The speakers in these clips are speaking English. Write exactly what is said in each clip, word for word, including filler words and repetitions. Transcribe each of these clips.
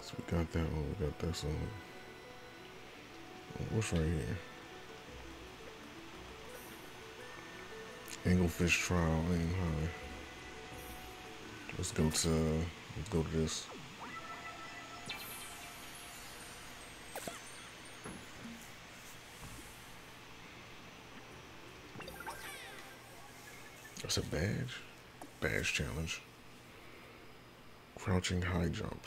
So we got that one. We got this one. What's right here? Anglefish trial. Aim high. Let's go to. Let's go to this. That's a badge. Badge challenge. Crouching high jump.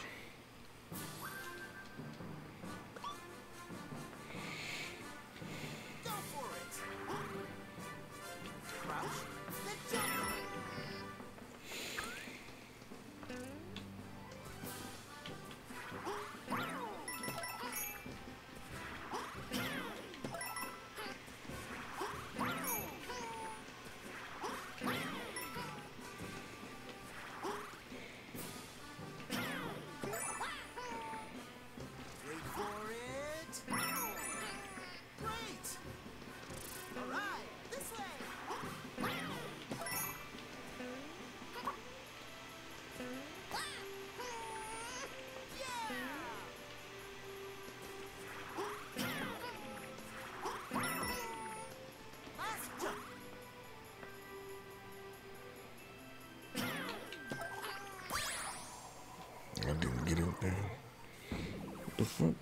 I didn't get it there. What the fuck?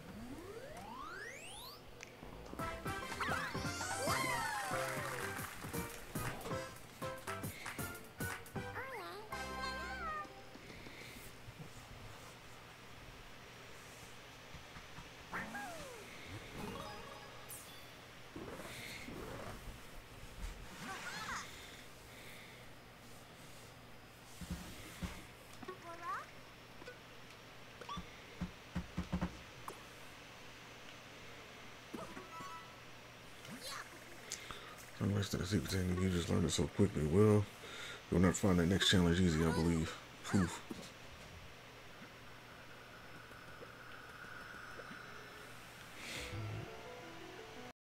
Unless that secret thing, you just learned it so quickly. Well, you'll not find that next challenge easy, I believe. Poof.